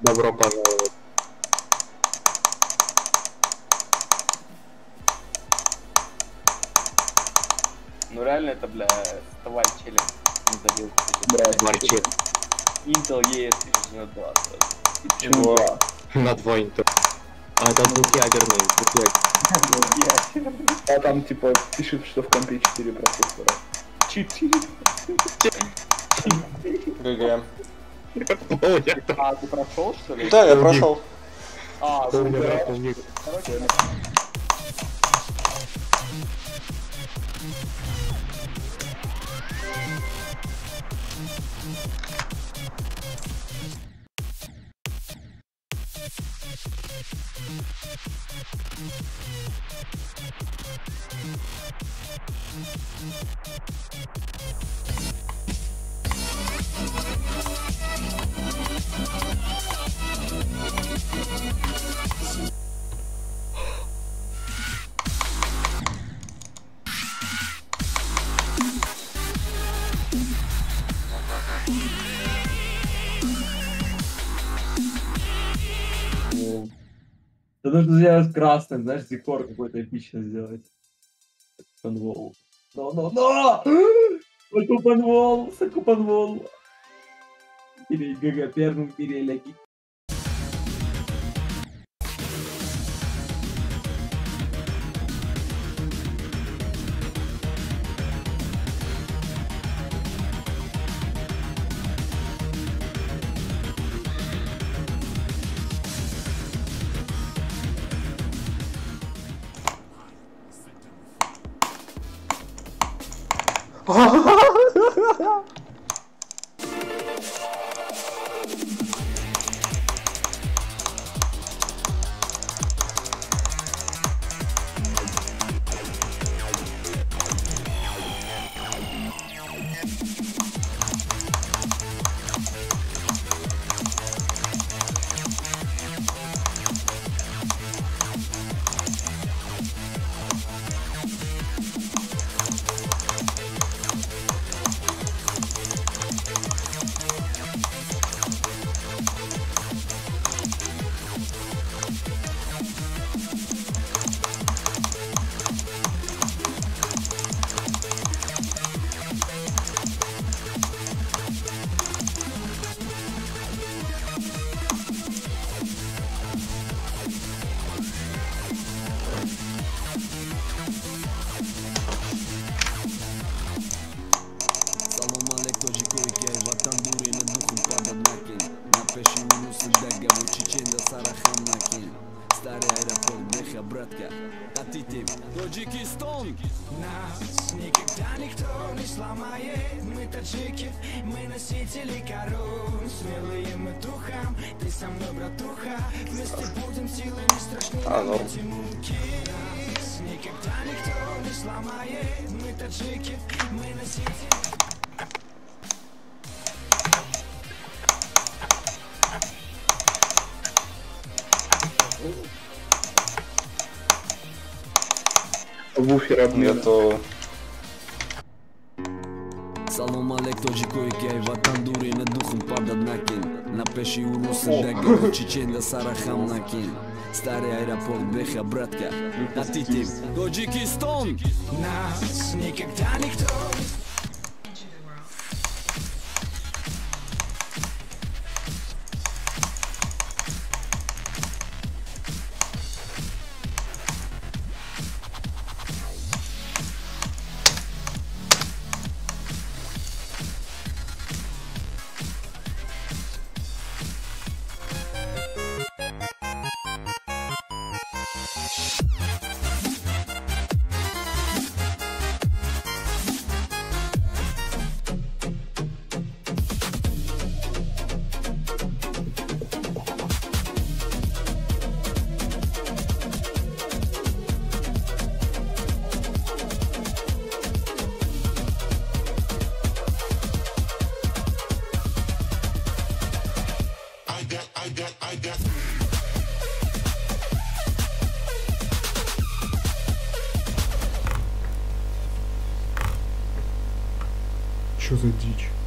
Добро пожаловать. Ну реально это, бля, вставай, челик. Не забил. Марчи. Intel ES2. Чего? На 2 Intel. А это двухъядерный. А там типа пишет, что в компе 4 процессора. 4. ГГ. А, ты прошел, что ли? Да, я прошел. А, Короче, короче, Да нужно сделать красным, знаешь, декор какой-то эпичный сделать. Панвол. Но! Саку панвол. Или ГГ первым переляги. Таджикистан. Нас никогда никто не сломает. Мы таджики, мы носители корон. Смелые мы духом, ты со мной, братуха. Вместе будем силами страшнее муки. Нас никогда никто не сломает. Мы таджики, мы носители. Вуфер обмен. Салом алейк тоджикойке, ватан дури на духом падат накин. На пеши урусы дага, чечен да сарахам накин. Старый аэропорт, беха, братка. А ты тип, Таджикистан. Нас никогда никто. I got. Чё за дичь?